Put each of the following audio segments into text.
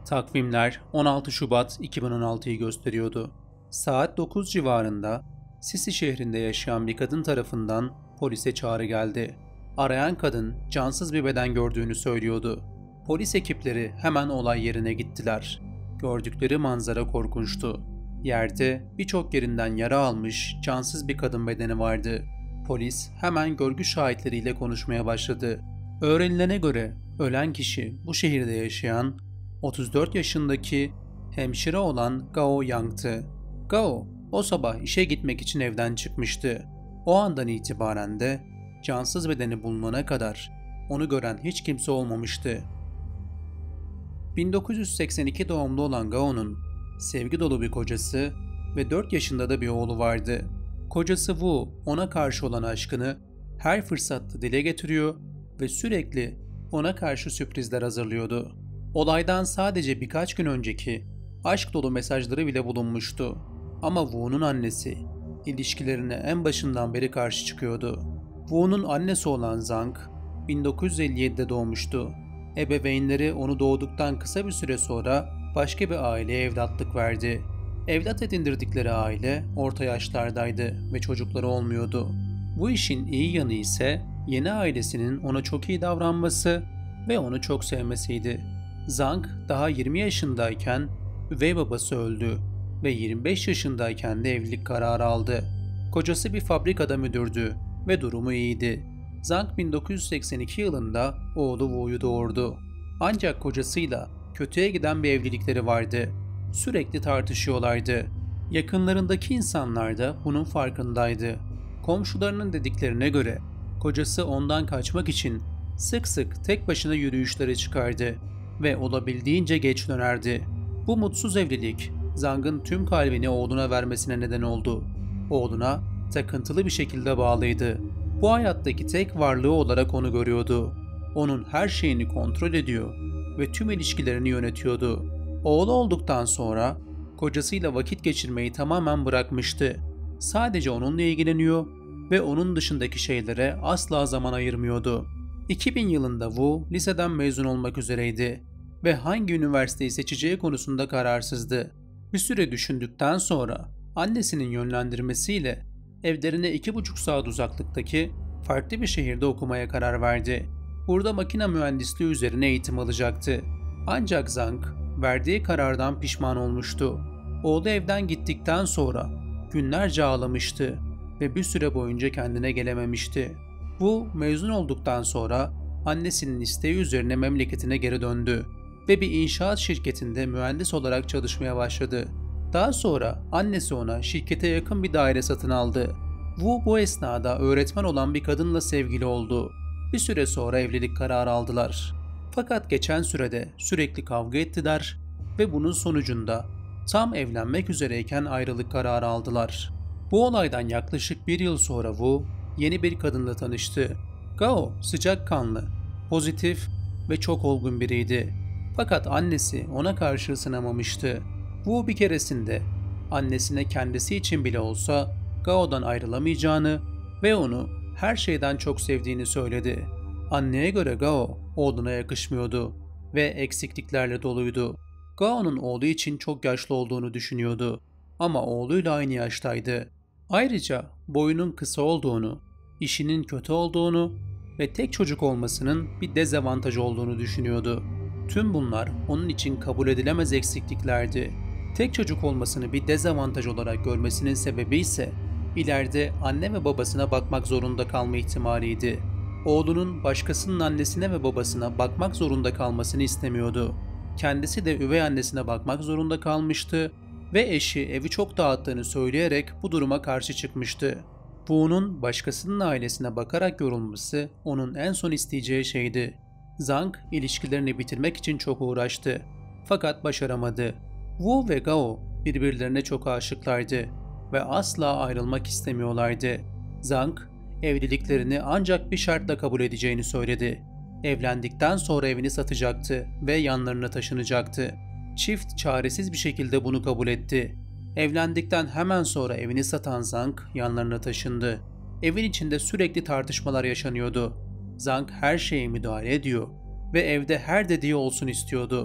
Takvimler 16 Şubat 2016'yı gösteriyordu. Saat 9 civarında Sisi şehrinde yaşayan bir kadın tarafından polise çağrı geldi. Arayan kadın cansız bir beden gördüğünü söylüyordu. Polis ekipleri hemen olay yerine gittiler. Gördükleri manzara korkunçtu. Yerde birçok yerinden yara almış cansız bir kadın bedeni vardı. Polis hemen görgü şahitleriyle konuşmaya başladı. Öğrenilene göre ölen kişi bu şehirde yaşayan 34 yaşındaki hemşire olan Gao Yang'tı. Gao o sabah işe gitmek için evden çıkmıştı. O andan itibaren de cansız bedeni bulunana kadar onu gören hiç kimse olmamıştı. 1982 doğumlu olan Gao'nun sevgi dolu bir kocası ve 4 yaşında da bir oğlu vardı. Kocası Wu ona karşı olan aşkını her fırsatta dile getiriyor ve sürekli ona karşı sürprizler hazırlıyordu. Olaydan sadece birkaç gün önceki aşk dolu mesajları bile bulunmuştu. Ama Wu'nun annesi ilişkilerine en başından beri karşı çıkıyordu. Wu'nun annesi olan Zhang 1957'de doğmuştu. Ebeveynleri onu doğduktan kısa bir süre sonra başka bir aileye evlatlık verdi. Evlat edindirdikleri aile orta yaşlardaydı ve çocukları olmuyordu. Bu işin iyi yanı ise yeni ailesinin ona çok iyi davranması ve onu çok sevmesiydi. Zhang daha 20 yaşındayken üvey babası öldü ve 25 yaşındayken de evlilik kararı aldı. Kocası bir fabrikada müdürdü ve durumu iyiydi. Zhang 1982 yılında oğlu Wu'yu doğurdu. Ancak kocasıyla kötüye giden bir evlilikleri vardı. Sürekli tartışıyorlardı. Yakınlarındaki insanlar da bunun farkındaydı. Komşularının dediklerine göre kocası ondan kaçmak için sık sık tek başına yürüyüşlere çıkardı ve olabildiğince geç dönerdi. Bu mutsuz evlilik Zhang'ın tüm kalbini oğluna vermesine neden oldu. Oğluna takıntılı bir şekilde bağlıydı. Bu hayattaki tek varlığı olarak onu görüyordu. Onun her şeyini kontrol ediyor ve tüm ilişkilerini yönetiyordu. Oğlu olduktan sonra kocasıyla vakit geçirmeyi tamamen bırakmıştı. Sadece onunla ilgileniyor ve onun dışındaki şeylere asla zaman ayırmıyordu. 2000 yılında Wu liseden mezun olmak üzereydi ve hangi üniversiteyi seçeceği konusunda kararsızdı. Bir süre düşündükten sonra annesinin yönlendirmesiyle evlerine 2,5 saat uzaklıktaki farklı bir şehirde okumaya karar verdi. Burada makine mühendisliği üzerine eğitim alacaktı. Ancak Zhang verdiği karardan pişman olmuştu. Oğlu evden gittikten sonra günlerce ağlamıştı ve bir süre boyunca kendine gelememişti. Bu mezun olduktan sonra annesinin isteği üzerine memleketine geri döndü ve bir inşaat şirketinde mühendis olarak çalışmaya başladı. Daha sonra annesi ona şirkete yakın bir daire satın aldı. Wu bu esnada öğretmen olan bir kadınla sevgili oldu. Bir süre sonra evlilik kararı aldılar. Fakat geçen sürede sürekli kavga ettiler ve bunun sonucunda tam evlenmek üzereyken ayrılık kararı aldılar. Bu olaydan yaklaşık bir yıl sonra Wu yeni bir kadınla tanıştı. Gao sıcakkanlı, pozitif ve çok olgun biriydi. Fakat annesi ona karşı ısınamamıştı. Wu bir keresinde annesine kendisi için bile olsa Gao'dan ayrılamayacağını ve onu her şeyden çok sevdiğini söyledi. Anneye göre Gao oğluna yakışmıyordu ve eksikliklerle doluydu. Gao'nun oğlu için çok yaşlı olduğunu düşünüyordu ama oğluyla aynı yaştaydı. Ayrıca boyunun kısa olduğunu, işinin kötü olduğunu ve tek çocuk olmasının bir dezavantaj olduğunu düşünüyordu. Tüm bunlar onun için kabul edilemez eksikliklerdi. Tek çocuk olmasını bir dezavantaj olarak görmesinin sebebi ise ileride anne ve babasına bakmak zorunda kalma ihtimaliydi. Oğlunun başkasının annesine ve babasına bakmak zorunda kalmasını istemiyordu. Kendisi de üvey annesine bakmak zorunda kalmıştı ve eşi evi çok dağıttığını söyleyerek bu duruma karşı çıkmıştı. Wu'nun başkasının ailesine bakarak yorulması onun en son isteyeceği şeydi. Zhang ilişkilerini bitirmek için çok uğraştı. Fakat başaramadı. Wu ve Gao birbirlerine çok aşıklardı ve asla ayrılmak istemiyorlardı. Zhang evliliklerini ancak bir şartla kabul edeceğini söyledi. Evlendikten sonra evini satacaktı ve yanlarına taşınacaktı. Çift çaresiz bir şekilde bunu kabul etti. Evlendikten hemen sonra evini satan Zhang yanlarına taşındı. Evin içinde sürekli tartışmalar yaşanıyordu. Zhang her şeye müdahale ediyor ve evde her dediği olsun istiyordu.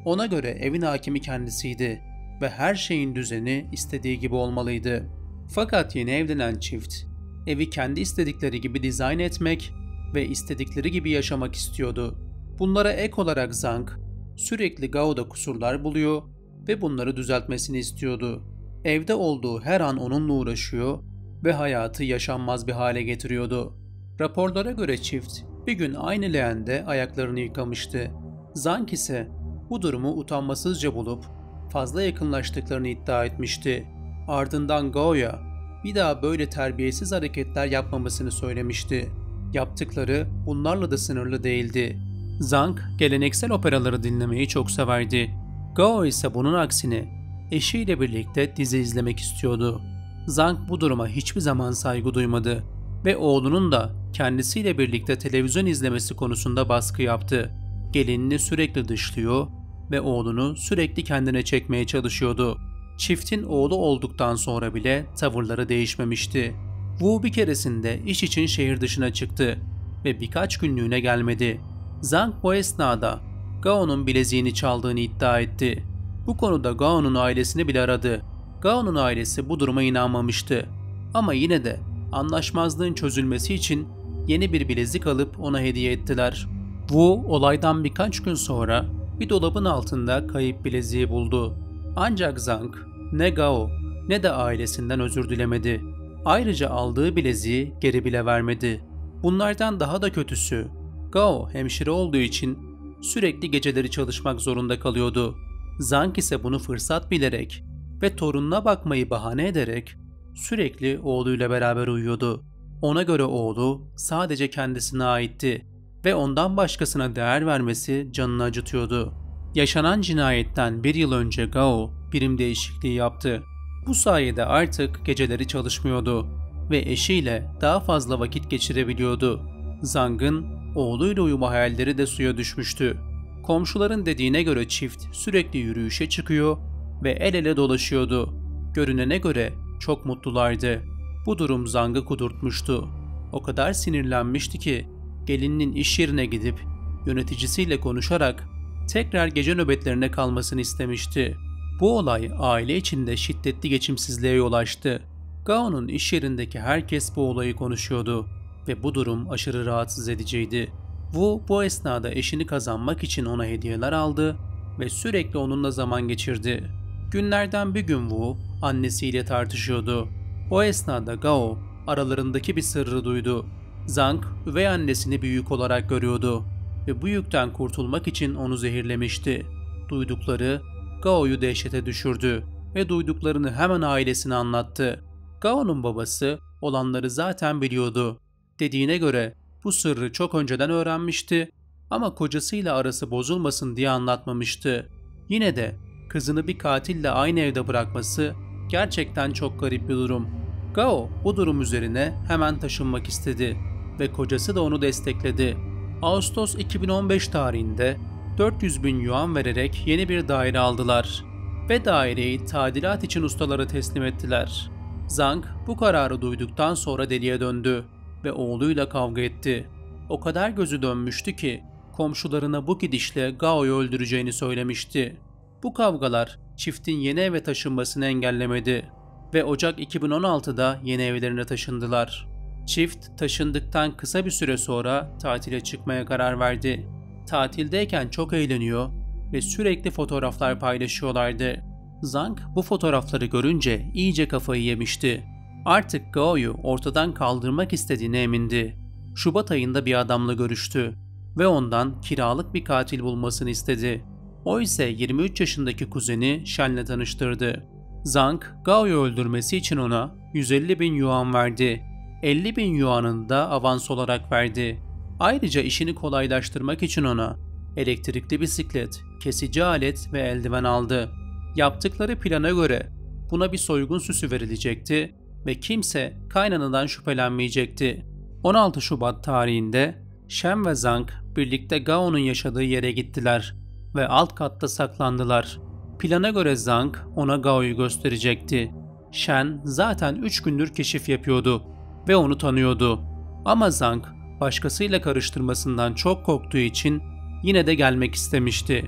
Ona göre evin hakimi kendisiydi ve her şeyin düzeni istediği gibi olmalıydı. Fakat yeni evlenen çift, evi kendi istedikleri gibi dizayn etmek ve istedikleri gibi yaşamak istiyordu. Bunlara ek olarak Zhang sürekli Gao'da kusurlar buluyor ve bunları düzeltmesini istiyordu. Evde olduğu her an onunla uğraşıyor ve hayatı yaşanmaz bir hale getiriyordu. Raporlara göre çift bir gün aynı leğende ayaklarını yıkamıştı. Zhang ise bu durumu utanmasızca bulup fazla yakınlaştıklarını iddia etmişti. Ardından Gao'ya bir daha böyle terbiyesiz hareketler yapmamasını söylemişti. Yaptıkları bunlarla da sınırlı değildi. Zhang geleneksel operaları dinlemeyi çok severdi. Gao ise bunun aksine eşiyle birlikte dizi izlemek istiyordu. Zhang bu duruma hiçbir zaman saygı duymadı ve oğlunun da kendisiyle birlikte televizyon izlemesi konusunda baskı yaptı. Gelinini sürekli dışlıyor ve oğlunu sürekli kendine çekmeye çalışıyordu. Çiftin oğlu olduktan sonra bile tavırları değişmemişti. Wu bir keresinde iş için şehir dışına çıktı ve birkaç günlüğüne gelmedi. Zhang bu esnada Gao'nun bileziğini çaldığını iddia etti. Bu konuda Gao'nun ailesini bile aradı. Gao'nun ailesi bu duruma inanmamıştı. Ama yine de anlaşmazlığın çözülmesi için yeni bir bilezik alıp ona hediye ettiler. Wu olaydan birkaç gün sonra bir dolabın altında kayıp bileziği buldu. Ancak Zhang ne Gao ne de ailesinden özür dilemedi. Ayrıca aldığı bileziği geri bile vermedi. Bunlardan daha da kötüsü, Gao hemşire olduğu için sürekli geceleri çalışmak zorunda kalıyordu. Zhang ise bunu fırsat bilerek ve torununa bakmayı bahane ederek sürekli oğluyla beraber uyuyordu. Ona göre oğlu sadece kendisine aitti ve ondan başkasına değer vermesi canını acıtıyordu. Yaşanan cinayetten bir yıl önce Gao birim değişikliği yaptı. Bu sayede artık geceleri çalışmıyordu ve eşiyle daha fazla vakit geçirebiliyordu. Zhang'ın oğluyla uyuma hayalleri de suya düşmüştü. Komşuların dediğine göre çift sürekli yürüyüşe çıkıyor ve el ele dolaşıyordu. Görünene göre çok mutlulardı. Bu durum Zhang'ı kudurtmuştu. O kadar sinirlenmişti ki gelininin iş yerine gidip yöneticisiyle konuşarak tekrar gece nöbetlerine kalmasını istemişti. Bu olay aile içinde şiddetli geçimsizliğe yol açtı. Gao'nun iş yerindeki herkes bu olayı konuşuyordu ve bu durum aşırı rahatsız ediciydi. Wu bu esnada eşini kazanmak için ona hediyeler aldı ve sürekli onunla zaman geçirdi. Günlerden bir gün Wu annesiyle tartışıyordu. O esnada Gao aralarındaki bir sırrı duydu. Zhang üvey annesini bir yük olarak görüyordu ve bu yükten kurtulmak için onu zehirlemişti. Duydukları Gao'yu dehşete düşürdü ve duyduklarını hemen ailesine anlattı. Gao'nun babası olanları zaten biliyordu. Dediğine göre bu sırrı çok önceden öğrenmişti ama kocasıyla arası bozulmasın diye anlatmamıştı. Yine de kızını bir katille aynı evde bırakması gerçekten çok garip bir durum. Gao bu durum üzerine hemen taşınmak istedi ve kocası da onu destekledi. Ağustos 2015 tarihinde 400.000 yuan vererek yeni bir daire aldılar ve daireyi tadilat için ustalara teslim ettiler. Zhang bu kararı duyduktan sonra deliye döndü ve oğluyla kavga etti. O kadar gözü dönmüştü ki komşularına bu gidişle Gao'yu öldüreceğini söylemişti. Bu kavgalar çiftin yeni eve taşınmasını engellemedi ve Ocak 2016'da yeni evlerine taşındılar. Çift taşındıktan kısa bir süre sonra tatile çıkmaya karar verdi. Tatildeyken çok eğleniyor ve sürekli fotoğraflar paylaşıyorlardı. Zhang bu fotoğrafları görünce iyice kafayı yemişti. Artık Gao'yu ortadan kaldırmak istediğine emindi. Şubat ayında bir adamla görüştü ve ondan kiralık bir katil bulmasını istedi. O ise 23 yaşındaki kuzeni Shen'le tanıştırdı. Zhang, Gao'yu öldürmesi için ona 150.000 yuan verdi. 50.000 yuanını da avans olarak verdi. Ayrıca işini kolaylaştırmak için ona elektrikli bisiklet, kesici alet ve eldiven aldı. Yaptıkları plana göre buna bir soygun süsü verilecekti ve kimse kaynanadan şüphelenmeyecekti. 16 Şubat tarihinde Shen ve Zhang birlikte Gao'nun yaşadığı yere gittiler ve alt katta saklandılar. Plana göre Zhang ona Gao'yu gösterecekti. Shen zaten 3 gündür keşif yapıyordu ve onu tanıyordu. Ama Zhang başkasıyla karıştırmasından çok korktuğu için yine de gelmek istemişti.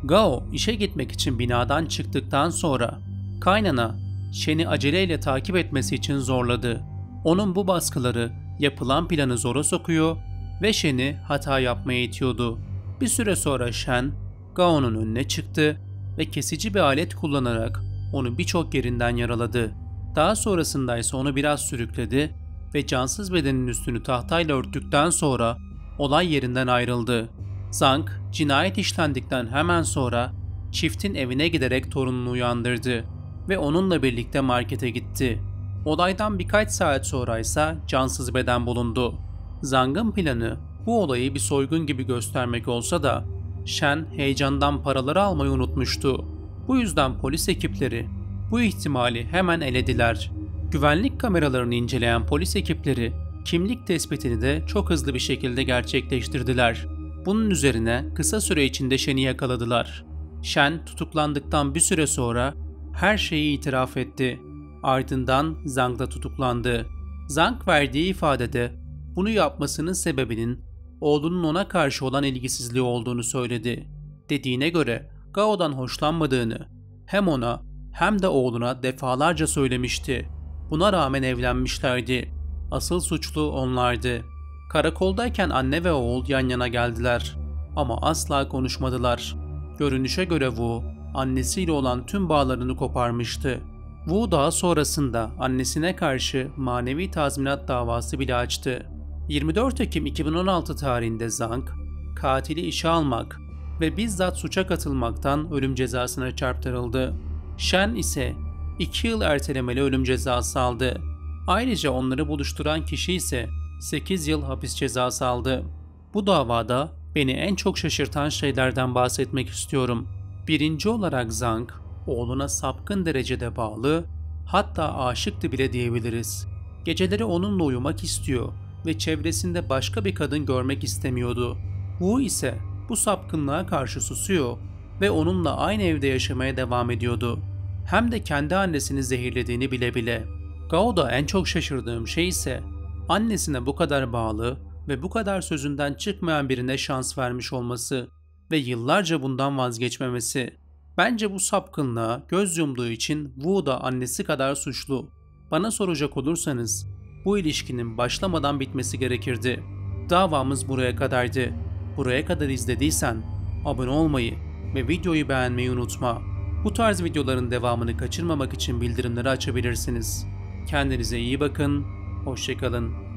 Gao işe gitmek için binadan çıktıktan sonra kaynana Shen'i aceleyle takip etmesi için zorladı. Onun bu baskıları yapılan planı zora sokuyor ve Shen'i hata yapmaya itiyordu. Bir süre sonra Shen, Gao'nun önüne çıktı ve kesici bir alet kullanarak onu birçok yerinden yaraladı. Daha sonrasında ise onu biraz sürükledi ve cansız bedenin üstünü tahtayla örttükten sonra olay yerinden ayrıldı. Zhang, cinayet işlendikten hemen sonra çiftin evine giderek torununu uyandırdı ve onunla birlikte markete gitti. Olaydan birkaç saat sonra ise cansız beden bulundu. Zhang'ın planı bu olayı bir soygun gibi göstermek olsa da Shen heyecandan paraları almayı unutmuştu. Bu yüzden polis ekipleri bu ihtimali hemen elediler. Güvenlik kameralarını inceleyen polis ekipleri kimlik tespitini de çok hızlı bir şekilde gerçekleştirdiler. Bunun üzerine kısa süre içinde Shen'i yakaladılar. Shen tutuklandıktan bir süre sonra her şeyi itiraf etti. Ardından Zhang da tutuklandı. Zhang verdiği ifadede bunu yapmasının sebebinin oğlunun ona karşı olan ilgisizliği olduğunu söyledi. Dediğine göre Gao'dan hoşlanmadığını hem ona hem de oğluna defalarca söylemişti. Buna rağmen evlenmişlerdi. Asıl suçlu onlardı. Karakoldayken anne ve oğul yan yana geldiler. Ama asla konuşmadılar. Görünüşe göre Wu, annesiyle olan tüm bağlarını koparmıştı. Wu daha sonrasında annesine karşı manevi tazminat davası bile açtı. 24 Ekim 2016 tarihinde Zhang, katili işe almak ve bizzat suça katılmaktan ölüm cezasına çarptırıldı. Shen ise 2 yıl ertelemeli ölüm cezası aldı. Ayrıca onları buluşturan kişi ise 8 yıl hapis cezası aldı. Bu davada beni en çok şaşırtan şeylerden bahsetmek istiyorum. Birinci olarak Zhang, oğluna sapkın derecede bağlı, hatta aşıktı bile diyebiliriz. Geceleri onunla uyumak istiyor ve çevresinde başka bir kadın görmek istemiyordu. Wu ise bu sapkınlığa karşı susuyor ve onunla aynı evde yaşamaya devam ediyordu. Hem de kendi annesini zehirlediğini bile bile. Gao'da en çok şaşırdığım şey ise annesine bu kadar bağlı ve bu kadar sözünden çıkmayan birine şans vermiş olması ve yıllarca bundan vazgeçmemesi. Bence bu sapkınlığa göz yumduğu için Wu da annesi kadar suçlu. Bana soracak olursanız bu ilişkinin başlamadan bitmesi gerekirdi. Davamız buraya kadardı. Buraya kadar izlediysen abone olmayı ve videoyu beğenmeyi unutma. Bu tarz videoların devamını kaçırmamak için bildirimleri açabilirsiniz. Kendinize iyi bakın, hoşça kalın.